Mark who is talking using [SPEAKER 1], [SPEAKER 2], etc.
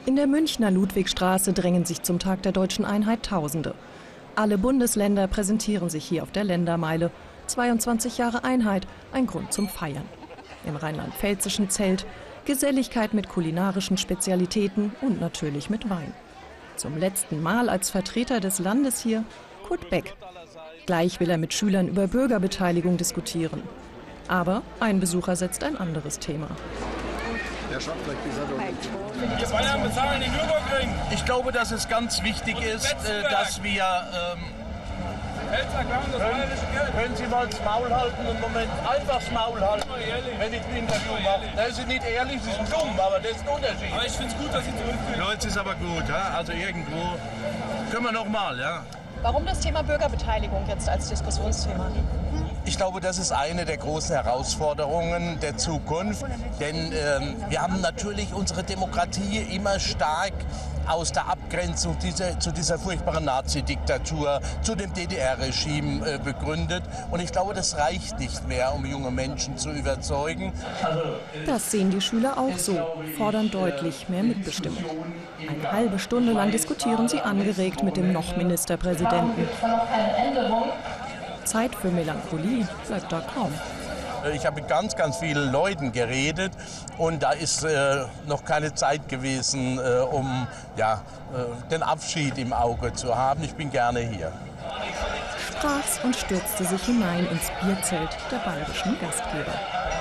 [SPEAKER 1] In der Münchner Ludwigstraße drängen sich zum Tag der Deutschen Einheit Tausende. Alle Bundesländer präsentieren sich hier auf der Ländermeile. 22 Jahre Einheit, ein Grund zum Feiern. Im rheinland-pfälzischen Zelt Geselligkeit mit kulinarischen Spezialitäten und natürlich mit Wein. Zum letzten Mal als Vertreter des Landes hier Kurt Beck. Gleich will er mit Schülern über Bürgerbeteiligung diskutieren. Aber ein Besucher setzt ein anderes Thema.
[SPEAKER 2] Ich glaube, dass es ganz wichtig ist, dass wir... Können Sie mal das Maul halten einen Moment? Einfach das Maul halten, wenn ich ein Interview mache. Das ist nicht ehrlich, Sie sind dumm, aber das ist ein Unterschied. Aber ich finde es gut, dass Sie zurückführen. Ja, jetzt ist aber gut, ja? Also irgendwo können wir noch mal, ja?
[SPEAKER 3] Warum das Thema Bürgerbeteiligung jetzt als Diskussionsthema?
[SPEAKER 2] Ich glaube, das ist eine der großen Herausforderungen der Zukunft. Denn wir haben natürlich unsere Demokratie immer stark aus der Abgrenzung zu dieser furchtbaren Nazi-Diktatur, zu dem DDR-Regime begründet. Und ich glaube, das reicht nicht mehr, um junge Menschen zu überzeugen.
[SPEAKER 1] Das sehen die Schüler auch so, fordern deutlich mehr Mitbestimmung. Eine halbe Stunde lang diskutieren sie angeregt mit dem noch Ministerpräsidenten. Zeit für Melancholie bleibt da kaum.
[SPEAKER 2] Ich habe mit ganz, ganz vielen Leuten geredet und da ist noch keine Zeit gewesen, um den Abschied im Auge zu haben. Ich bin gerne hier.
[SPEAKER 1] Sprach's und stürzte sich hinein ins Bierzelt der bayerischen Gastgeber.